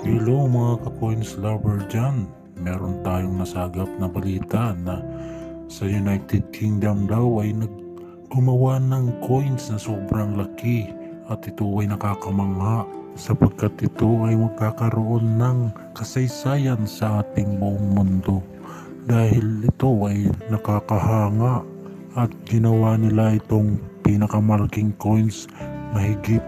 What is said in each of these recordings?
Hello mga ka-coins lover dyan. Meron tayong nasagap na balita na sa United Kingdom daw ay gumawa ng coins na sobrang laki at ito ay nakakamangha sapagkat ito ay magkakaroon ng kasaysayan sa ating buong mundo dahil ito ay nakakahanga at ginawa nila itong pinakamalaking coins mahigit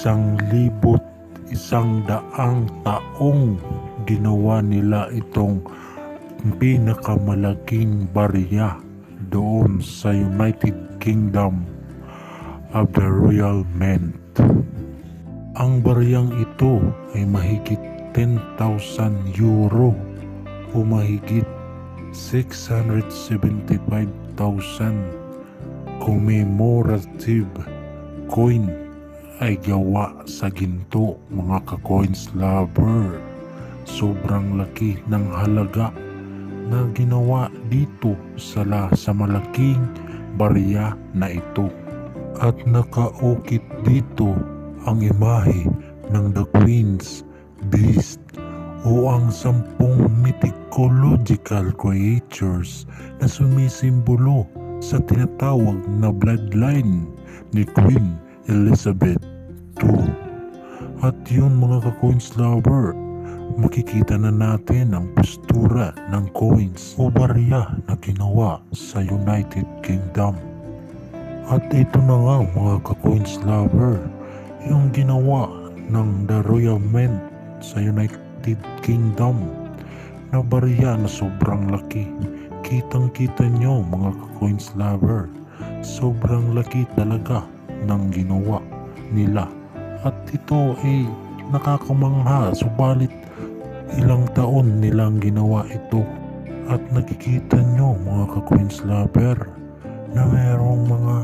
1,100 taong ginawa nila itong pinakamalaking barya doon sa United Kingdom of the Royal Mint. Ang baryang ito ay mahigit 10,000 euro o mahigit 675,000 commemorative coin ay gawa sa ginto mga ka-coins lover. Sobrang laki ng halaga na ginawa dito sa malaking barya na ito. At nakaukit dito ang imahe ng The Queen's Beast o ang 10 mythological creatures na sumisimbolo sa tinatawag na bloodline ni Queen Elizabeth II. At yun mga ka-coins lover, makikita na natin ang postura ng coins o barya na ginawa sa United Kingdom. At ito na nga mga ka-coins lover, yung ginawa ng The Royal Mint sa United Kingdom na barya na sobrang laki. Kitang kita nyo mga ka-coins lover, sobrang laki talaga ng ginawa nila at ito ay nakakamangha subalit ilang taon nilang ginawa ito at nakikita nyo mga ka-coins lover na mayroong mga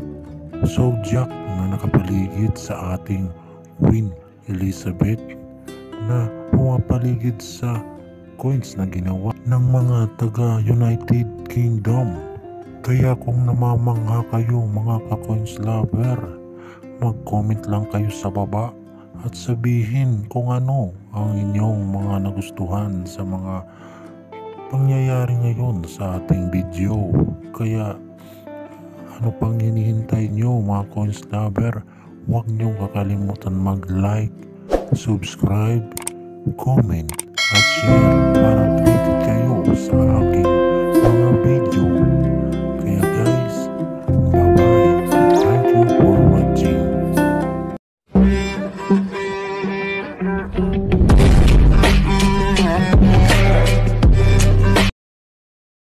zodiac na nakapaligid sa ating Queen Elizabeth na pumapaligid sa coins na ginawa ng mga taga United Kingdom. Kaya kung namamangha kayo mga ka-coins lover, mag-comment lang kayo sa baba at sabihin kung ano ang inyong mga nagustuhan sa mga pangyayari ngayon sa ating video. Kaya ano pang hinihintay nyo mga coins lover, huwag nyo kakalimutan mag-like, subscribe, comment at share para updated kayo sa